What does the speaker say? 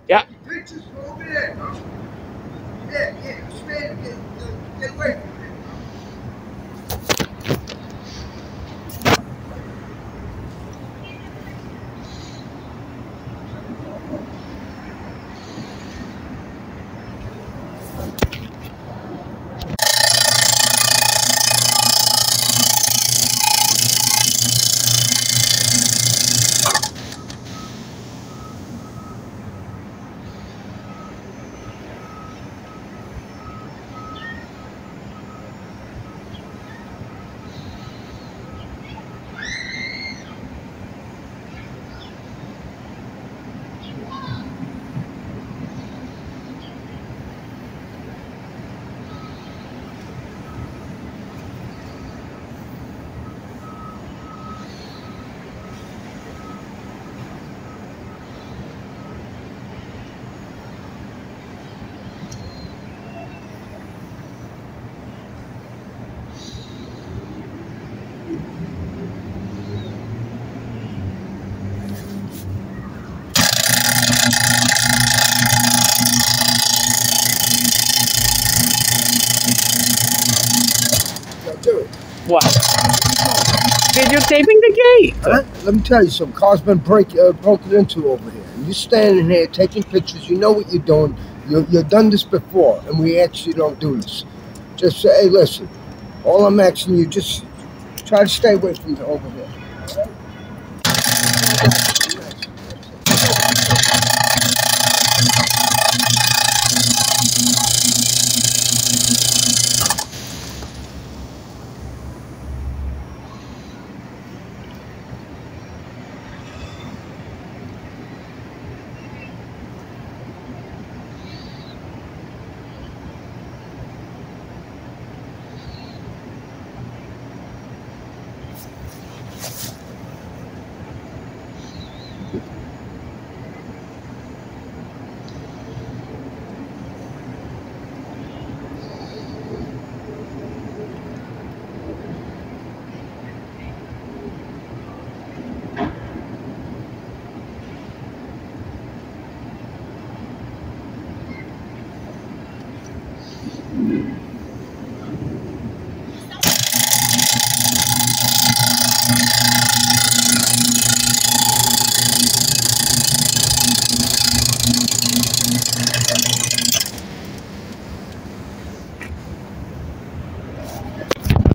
Yeah. Pictures over there, bro. Yeah, stand, get away from it. Yo, dude. What? Dude, you're taping the gate. Huh? Let me tell you something. Car's been broken into over here. And you're standing here taking pictures. You know what you're doing. You've done this before, and we actually don't do this. Just say, hey, listen. All I'm asking you, just try to stay away from over here.